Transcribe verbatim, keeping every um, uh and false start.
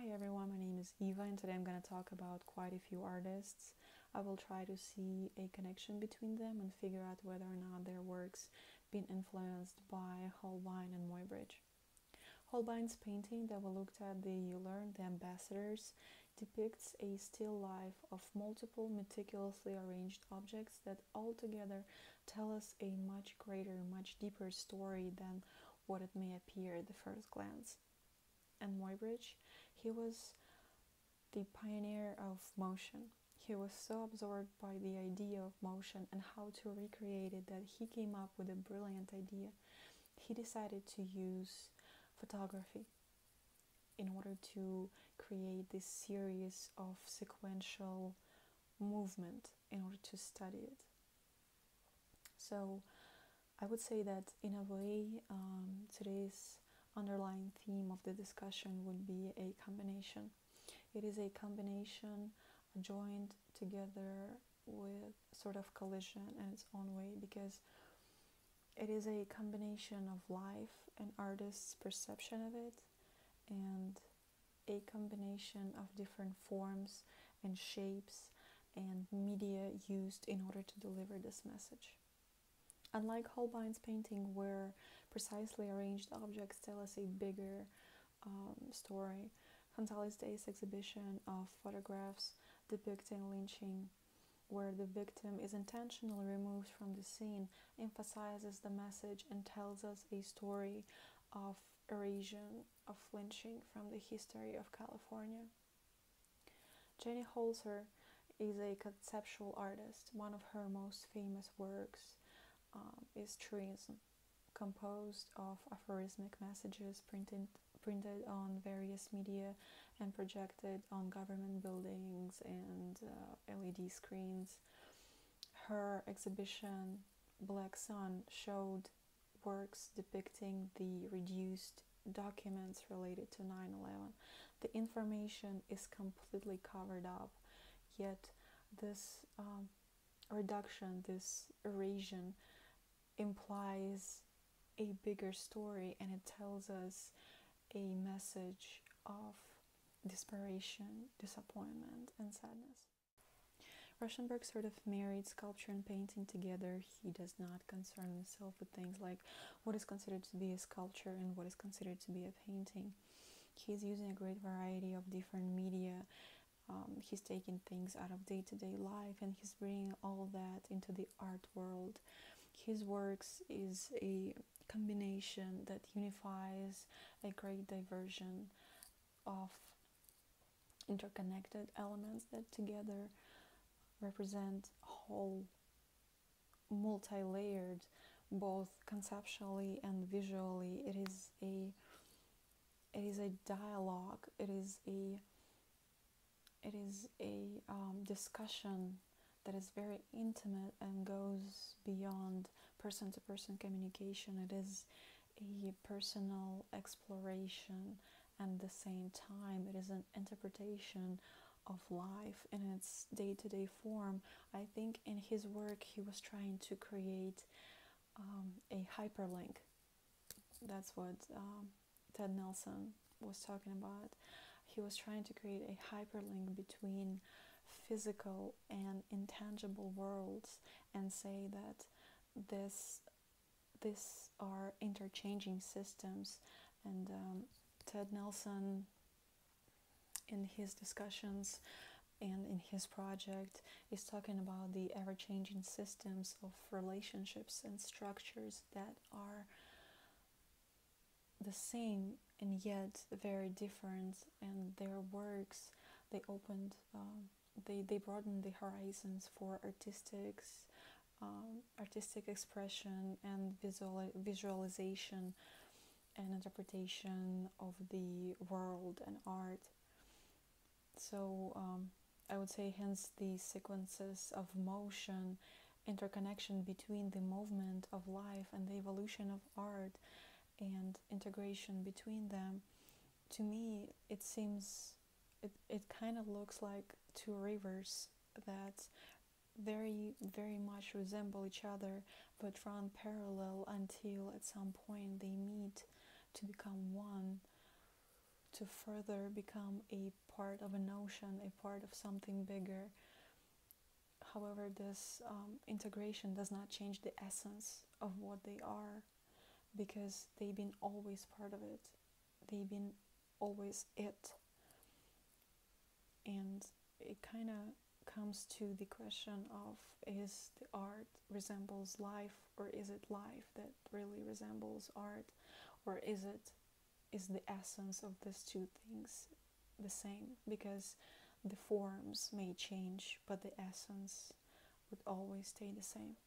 Hi everyone, my name is Eva and today I'm going to talk about quite a few artists. I will try to see a connection between them and figure out whether or not their works been influenced by Holbein and Muybridge. Holbein's painting that we looked at, the Euler, the Ambassadors, depicts a still life of multiple meticulously arranged objects that altogether tell us a much greater, much deeper story than what it may appear at the first glance. And Muybridge, he was the pioneer of motion. He was so absorbed by the idea of motion and how to recreate it that he came up with a brilliant idea. He decided to use photography in order to create this series of sequential movement in order to study it. So I would say that in a way, um, today's underlying theme of the discussion would be a combination. It is a combination joined together with sort of collision in its own way, because it is a combination of life and artist's perception of it, and a combination of different forms and shapes and media used in order to deliver this message. Unlike Holbein's painting, where precisely arranged objects tell us a bigger um, story, González Day's exhibition of photographs depicting lynching, where the victim is intentionally removed from the scene, emphasizes the message and tells us a story of erasure of lynching from the history of California. Jenny Holzer is a conceptual artist. One of her most famous works um, is Truism, composed of aphorismic messages printed printed on various media and projected on government buildings and uh, L E D screens. Her exhibition Black Sun showed works depicting the reduced documents related to nine eleven. The information is completely covered up, yet this um, reduction, this erasure, implies a bigger story, and it tells us a message of desperation, disappointment, and sadness. Rauschenberg sort of married sculpture and painting together. He does not concern himself with things like what is considered to be a sculpture and what is considered to be a painting. He's using a great variety of different media. Um, he's taking things out of day-to-day life and he's bringing all that into the art world. His works is a combination that unifies a great diversion of interconnected elements that together represent whole, multi-layered, both conceptually and visually. It is a it is a dialogue. It is a it is a um, discussion that is very intimate and goes beyond person-to-person communication. It is a personal exploration, and at the same time it is an interpretation of life in its day-to-day form. I think in his work he was trying to create um, a hyperlink. That's what um, Ted Nelson was talking about. He was trying to create a hyperlink between physical and intangible worlds and say that this this are interchanging systems. And um, Ted Nelson, in his discussions and in his project, is talking about the ever-changing systems of relationships and structures that are the same and yet very different. And their works, they opened um, they, they broadened the horizons for artistics um, artistic expression and visual visualization and interpretation of the world and art. So um, I would say hence the sequences of motion, interconnection between the movement of life and the evolution of art, and integration between them. To me, it seems it, it kind of looks like two rivers that very very much resemble each other but run parallel until at some point they meet to become one, to further become a part of an ocean, a part of something bigger. However, this um, integration does not change the essence of what they are, because they've been always part of it. They've been always it. And it kind of comes to the question of, is the art resembles life, or is it life that really resembles art, or is it is the essence of these two things the same? Because the forms may change, but the essence would always stay the same.